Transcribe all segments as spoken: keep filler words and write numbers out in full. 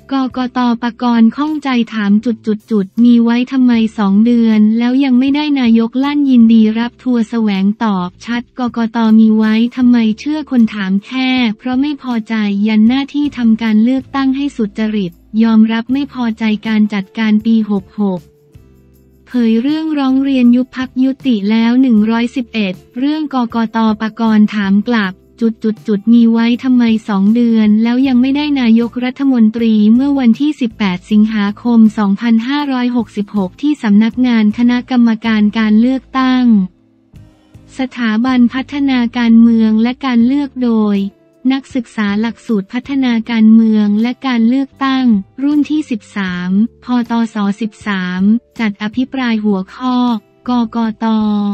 กกต.ปกรณ์ข้องใจถามจุดจุดจุดมีไว้ทำไมสองเดือนแล้วยังไม่ได้นายกลั่นยินดีรับทัวร์แสวงตอบชัดกกต.มีไว้ทำไมเชื่อคนถามแค่เพราะไม่พอใจยันหน้าที่ทำการเลือกตั้งให้สุจริตยอมรับไม่พอใจการจัดการปีหกหกเผยเรื่องร้องเรียนยุบพรรคยุติแล้วหนึ่งร้อยสิบเอ็ดเรื่องกกต.ปกรณ์ถามกลับจุดจุดจุดมีไว้ทำไมสองเดือนแล้วยังไม่ได้นายกรัฐมนตรีเมื่อวันที่สิบแปดสิงหาคมสองพันห้าร้อยหกสิบหกที่สำนักงานคณะกรรมการการเลือกตั้งสถาบันพัฒนาการเมืองและการเลือกโดยนักศึกษาหลักสูตรพัฒนาการเมืองและการเลือกตั้งรุ่นที่สิบสามพตศสิบสามจัดอภิปรายหัวข้อกกต.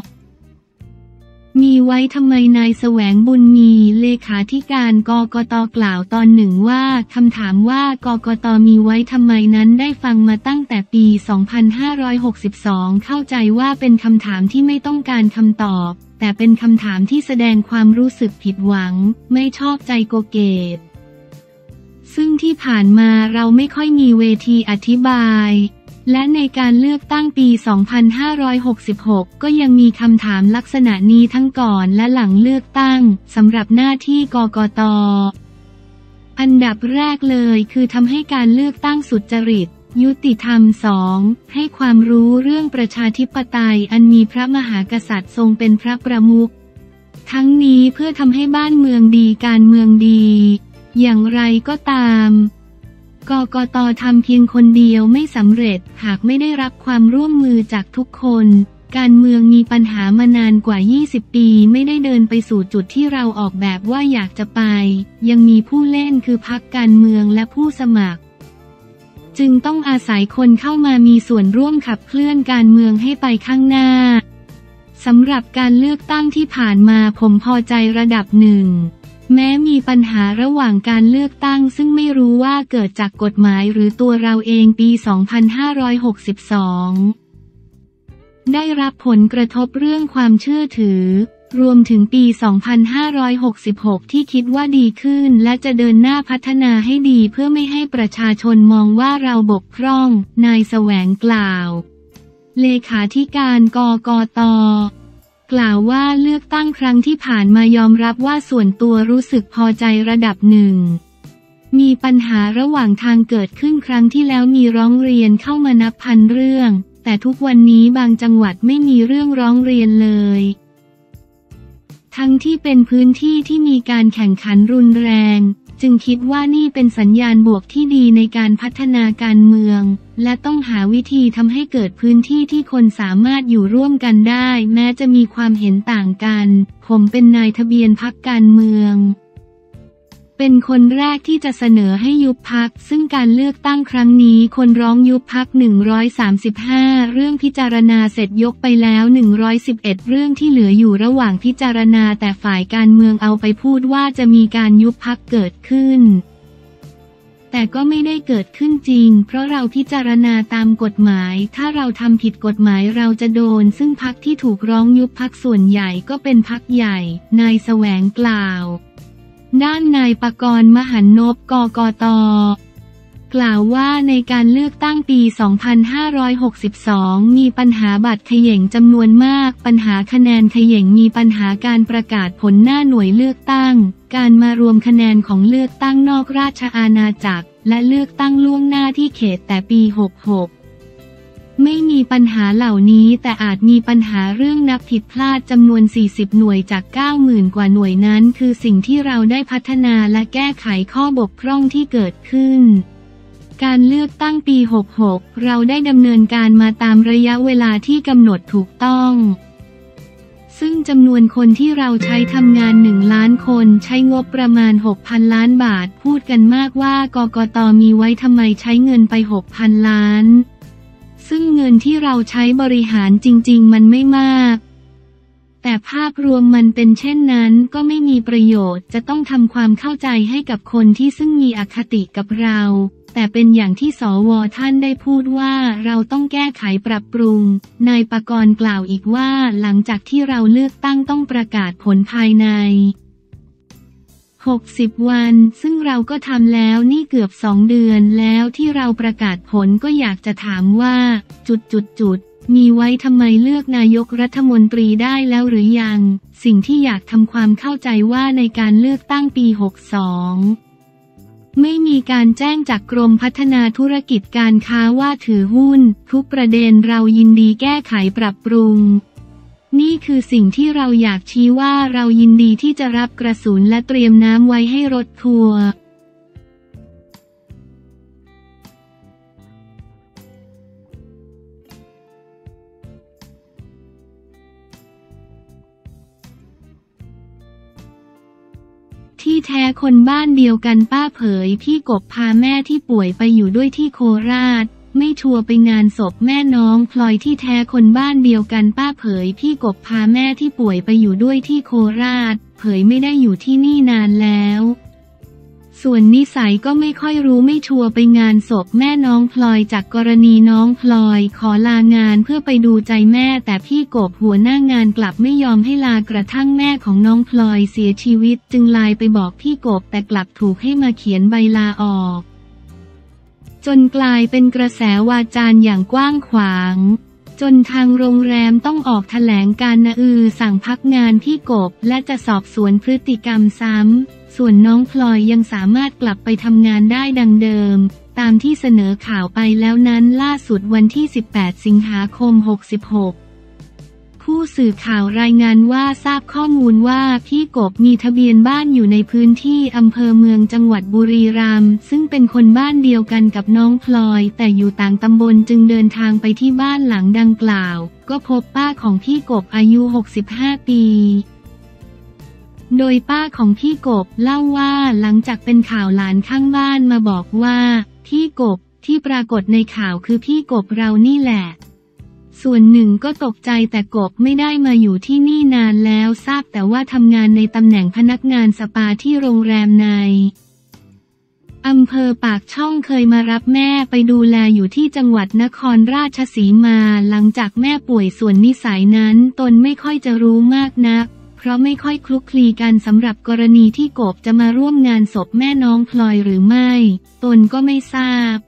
มีไว้ทำไมนายแสวงบุญมีเลขาธิการกกต.กล่าวตอนหนึ่งว่าคำถามว่ากกต.มีไว้ทำไมนั้นได้ฟังมาตั้งแต่ปีสองพันห้าร้อยหกสิบสองเข้าใจว่าเป็นคำถามที่ไม่ต้องการคำตอบแต่เป็นคำถามที่แสดงความรู้สึกผิดหวังไม่ชอบใจโกเกตซึ่งที่ผ่านมาเราไม่ค่อยมีเวทีอธิบายและในการเลือกตั้งปีสองพันห้าร้อยหกสิบหกก็ยังมีคำถามลักษณะนี้ทั้งก่อนและหลังเลือกตั้งสำหรับหน้าที่กกต.อันดับแรกเลยคือทำให้การเลือกตั้งสุจริตยุติธรรม สอง ให้ความรู้เรื่องประชาธิปไตยอันมีพระมหากษัตริย์ทรงเป็นพระประมุขทั้งนี้เพื่อทำให้บ้านเมืองดีการเมืองดีอย่างไรก็ตามกกต.ทำเพียงคนเดียวไม่สำเร็จหากไม่ได้รับความร่วมมือจากทุกคนการเมืองมีปัญหามานานกว่ายี่สิบปีไม่ได้เดินไปสู่จุดที่เราออกแบบว่าอยากจะไปยังมีผู้เล่นคือพรรคการเมืองและผู้สมัครจึงต้องอาศัยคนเข้ามามีส่วนร่วมขับเคลื่อนการเมืองให้ไปข้างหน้าสำหรับการเลือกตั้งที่ผ่านมาผมพอใจระดับหนึ่งแม้มีปัญหาระหว่างการเลือกตั้งซึ่งไม่รู้ว่าเกิดจากกฎหมายหรือตัวเราเองปีสองพันห้าร้อยหกสิบสองได้รับผลกระทบเรื่องความเชื่อถือรวมถึงปีสองพันห้าร้อยหกสิบหกที่คิดว่าดีขึ้นและจะเดินหน้าพัฒนาให้ดีเพื่อไม่ให้ประชาชนมองว่าเราบกพร่องนายแสวงกล่าวเลขาธิการกกต.กล่าวว่าเลือกตั้งครั้งที่ผ่านมายอมรับว่าส่วนตัวรู้สึกพอใจระดับหนึ่งมีปัญหาระหว่างทางเกิดขึ้นครั้งที่แล้วมีร้องเรียนเข้ามานับพันเรื่องแต่ทุกวันนี้บางจังหวัดไม่มีเรื่องร้องเรียนเลยทั้งที่เป็นพื้นที่ที่มีการแข่งขันรุนแรงจึงคิดว่านี่เป็นสัญญาณบวกที่ดีในการพัฒนาการเมืองและต้องหาวิธีทำให้เกิดพื้นที่ที่คนสามารถอยู่ร่วมกันได้แม้จะมีความเห็นต่างกันผมเป็นนายทะเบียนพรรคการเมืองเป็นคนแรกที่จะเสนอให้ยุบพรรคซึ่งการเลือกตั้งครั้งนี้คนร้องยุบพรรคหนึ่งร้อยสามสิบห้าเรื่องพิจารณาเสร็จยกไปแล้วหนึ่งร้อยสิบเอ็ดเรื่องที่เหลืออยู่ระหว่างพิจารณาแต่ฝ่ายการเมืองเอาไปพูดว่าจะมีการยุบพรรคเกิดขึ้นแต่ก็ไม่ได้เกิดขึ้นจริงเพราะเราพิจารณาตามกฎหมายถ้าเราทำผิดกฎหมายเราจะโดนซึ่งพรรคที่ถูกร้องยุบพรรคส่วนใหญ่ก็เป็นพรรคใหญ่นายแสวงกล่าวด้านนายปกรณ์มหันนพกกต.กล่าวว่าในการเลือกตั้งปีสองพันห้าร้อยหกสิบสองมีปัญหาบัตรเขย่งจำนวนมากปัญหาคะแนนเขย่งมีปัญหาการประกาศผลหน้าหน่วยเลือกตั้งการมารวมคะแนนของเลือกตั้งนอกราชอาณาจักรและเลือกตั้งล่วงหน้าที่เขตแต่ปีหกหกไม่มีปัญหาเหล่านี้แต่อาจมีปัญหาเรื่องนับผิดพลาดจำนวนสี่สิบหน่วยจาก เก้าหมื่น กว่าหน่วยนั้นคือสิ่งที่เราได้พัฒนาและแก้ไขข้อบกพร่องที่เกิดขึ้นการเลือกตั้งปีหกหกเราได้ดำเนินการมาตามระยะเวลาที่กำหนดถูกต้องซึ่งจำนวนคนที่เราใช้ทำงานหนึ่งล้านคนใช้งบประมาณ หกพัน ล้านบาทพูดกันมากว่ากกต.มีไว้ทำไมใช้เงินไป หกพัน ล้านซึ่งเงินที่เราใช้บริหารจริงๆมันไม่มากแต่ภาพรวมมันเป็นเช่นนั้นก็ไม่มีประโยชน์จะต้องทำความเข้าใจให้กับคนที่ซึ่งมีอคติกับเราแต่เป็นอย่างที่สว.ท่านได้พูดว่าเราต้องแก้ไขปรับปรุงนายปกรณ์กล่าวอีกว่าหลังจากที่เราเลือกตั้งต้องประกาศผลภายในหกสิบวันซึ่งเราก็ทำแล้วนี่เกือบสองเดือนแล้วที่เราประกาศผลก็อยากจะถามว่าจุดจุดจุดมีไว้ทำไมเลือกนายกรัฐมนตรีได้แล้วหรือยังสิ่งที่อยากทำความเข้าใจว่าในการเลือกตั้งปีหกสิบสองไม่มีการแจ้งจากกรมพัฒนาธุรกิจการค้าว่าถือหุ้นทุกประเด็นเรายินดีแก้ไขปรับปรุงนี่คือสิ่งที่เราอยากชี้ว่าเรายินดีที่จะรับกระสุนและเตรียมน้ำไว้ให้รถทัวร์ที่แท้คนบ้านเดียวกันป้าเผยพี่กบพาแม่ที่ป่วยไปอยู่ด้วยที่โคราชไม่ชัวร์ไปงานศพแม่น้องพลอยที่แท้คนบ้านเดียวกันป้าเผยพี่กบพาแม่ที่ป่วยไปอยู่ด้วยที่โคราชเผยไม่ได้อยู่ที่นี่นานแล้วส่วนนิสัยก็ไม่ค่อยรู้ไม่ชัวร์ไปงานศพแม่น้องพลอยจากกรณีน้องพลอยขอลางานเพื่อไปดูใจแม่แต่พี่กบหัวหน้างานกลับไม่ยอมให้ลากระทั่งแม่ของน้องพลอยเสียชีวิตจึงไลน์ไปบอกพี่กบแต่กลับถูกให้มาเขียนใบลาออกจนกลายเป็นกระแสวาจารอย่างกว้างขวางจนทางโรงแรมต้องออกแถลงการนะอือสั่งพักงานพี่กบและจะสอบสวนพฤติกรรมซ้ำส่วนน้องพลอยยังสามารถกลับไปทำงานได้ดังเดิมตามที่เสนอข่าวไปแล้วนั้นล่าสุดวันที่สิบแปดสิงหาคมหกสิบหกผู้สื่อข่าวรายงานว่าทราบข้อมูลว่าพี่กบมีทะเบียนบ้านอยู่ในพื้นที่อำเภอเมืองจังหวัดบุรีรัมย์ซึ่งเป็นคนบ้านเดียวกันกับน้องพลอยแต่อยู่ต่างตำบลจึงเดินทางไปที่บ้านหลังดังกล่าวก็พบป้าของพี่กบอายุหกสิบห้าปีโดยป้าของพี่กบเล่าว่าหลังจากเป็นข่าวหลานข้างบ้านมาบอกว่าพี่กบที่ปรากฏในข่าวคือพี่กบเรานี่แหละส่วนหนึ่งก็ตกใจแต่กบไม่ได้มาอยู่ที่นี่นานแล้วทราบแต่ว่าทำงานในตำแหน่งพนักงานสปาที่โรงแรมในอำเภอปากช่องเคยมารับแม่ไปดูแลอยู่ที่จังหวัดนครราชสีมาหลังจากแม่ป่วยส่วนนิสัยนั้นตนไม่ค่อยจะรู้มากนักเพราะไม่ค่อยคลุกคลีกันสำหรับกรณีที่กบจะมาร่วมงานศพแม่น้องพลอยหรือไม่ตนก็ไม่ทราบ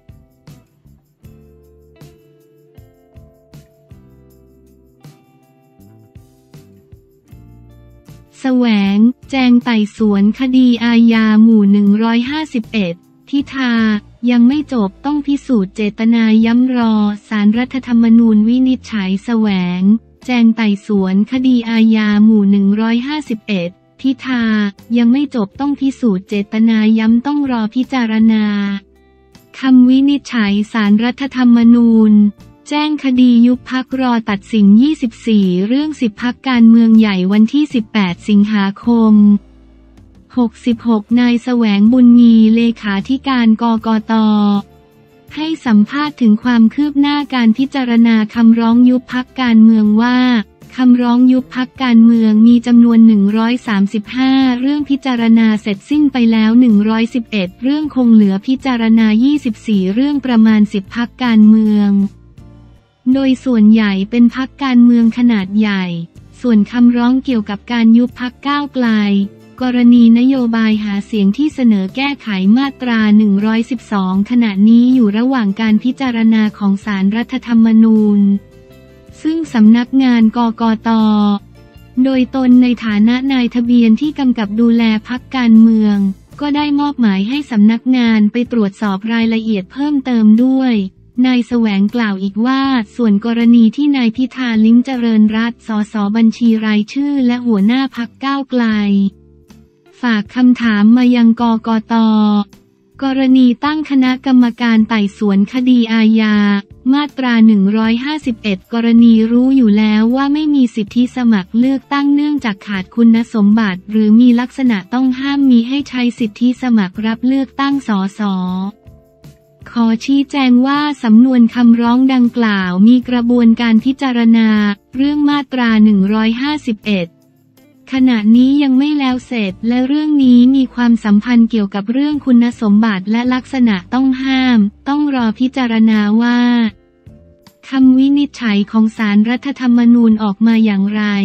แสวงแจงไต่สวนคดีอาญาหมู่หนึ่งร้อยห้าสิบเอ็ดทิทายังไม่จบต้องพิสูจน์เจตนาย้ำรอศาลรัฐธรรมนูญวินิจฉัยแสวงแจงไต่สวนคดีอาญาหมู่หนึ่งร้อยห้าสิบเอ็ดทิทายังไม่จบต้องพิสูจน์เจตนาย้ำต้องรอพิจารณาคำวินิจฉัยศาลรัฐธรรมนูญแจ้งคดียุบพรรครอตัดสินยี่สิบสี่เรื่องสิบพรรคการเมืองใหญ่วันที่สิบแปดสิงหาคมหกสิบหกนายแสวงบุญมีเลขาธิการกกต.ให้สัมภาษณ์ถึงความคืบหน้าการพิจารณาคำร้องยุบพรรคการเมืองว่าคำร้องยุบพรรคการเมืองมีจำนวนหนึ่งร้อยสามสิบห้าเรื่องพิจารณาเสร็จสิ้นไปแล้วหนึ่งร้อยสิบเอ็ดเรื่องคงเหลือพิจารณายี่สิบสี่เรื่องประมาณสิบพรรคการเมืองโดยส่วนใหญ่เป็นพรรคการเมืองขนาดใหญ่ส่วนคำร้องเกี่ยวกับการยุบพรรคก้าวไกลกรณีนโยบายหาเสียงที่เสนอแก้ไขมาตราหนึ่งร้อยสิบสองขณะนี้อยู่ระหว่างการพิจารณาของศาลรัฐธรรมนูญซึ่งสำนักงานกกต.โดยตนในฐานะนายทะเบียนที่กำกับดูแลพรรคการเมืองก็ได้มอบหมายให้สำนักงานไปตรวจสอบรายละเอียดเพิ่มเติมด้วยนายแสวงกล่าวอีกว่าส่วนกรณีที่นายพิธาลิ้มเจริญรัตน์สสบัญชีรายชื่อและหัวหน้าพรรคก้าวไกลฝากคำถามมายังกกต.กรณีตั้งคณะกรรมการไต่สวนคดีอาญามาตราหนึ่งร้อยห้าสิบเอ็ดกรณีรู้อยู่แล้วว่าไม่มีสิทธิสมัครเลือกตั้งเนื่องจากขาดคุณสมบัติหรือมีลักษณะต้องห้ามมีให้ใช้สิทธิสมัครรับเลือกตั้งสสขอชี้แจงว่าสำนวนคำร้องดังกล่าวมีกระบวนการพิจารณาเรื่องมาตราหนึ่งร้อยห้าสิบเอ็ดขณะนี้ยังไม่แล้วเสร็จและเรื่องนี้มีความสัมพันธ์เกี่ยวกับเรื่องคุณสมบัติและลักษณะต้องห้ามต้องรอพิจารณาว่าคำวินิจฉัยของศาลรัฐธรรมนูญออกมาอย่างไร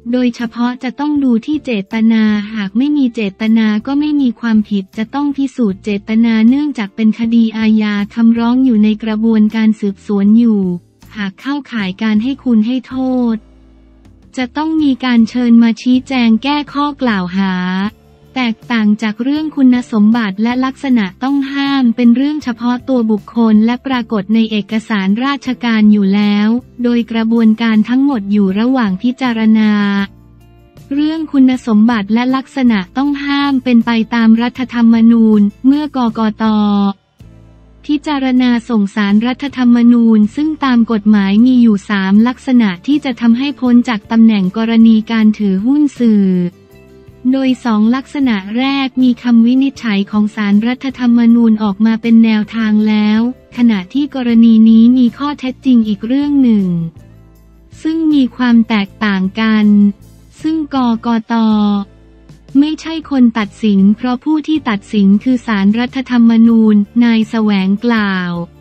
โดยเฉพาะจะต้องดูที่เจตนาหากไม่มีเจตนาก็ไม่มีความผิดจะต้องพิสูจน์เจตนาเนื่องจากเป็นคดีอาญาคำร้องอยู่ในกระบวนการสืบสวนอยู่หากเข้าข่ายการให้คุณให้โทษจะต้องมีการเชิญมาชี้แจงแก้ข้อกล่าวหาแตกต่างจากเรื่องคุณสมบัติและลักษณะต้องห้ามเป็นเรื่องเฉพาะตัวบุคคลและปรากฏในเอกสารราชการอยู่แล้วโดยกระบวนการทั้งหมดอยู่ระหว่างพิจารณาเรื่องคุณสมบัติและลักษณะต้องห้ามเป็นไปตามรัฐธรรมนูญเมื่อกกต.พิจารณาส่งสารรัฐธรรมนูญซึ่งตามกฎหมายมีอยู่สามลักษณะที่จะทำให้พ้นจากตำแหน่งกรณีการถือหุ้นสื่อโดยสองลักษณะแรกมีคำวินิจฉัยของศาลรัฐธรรมนูญออกมาเป็นแนวทางแล้วขณะที่กรณีนี้มีข้อเท็จจริงอีกเรื่องหนึ่งซึ่งมีความแตกต่างกันซึ่งกกต.ไม่ใช่คนตัดสินเพราะผู้ที่ตัดสินคือศาลรัฐธรรมนูญนายแสวงกล่าว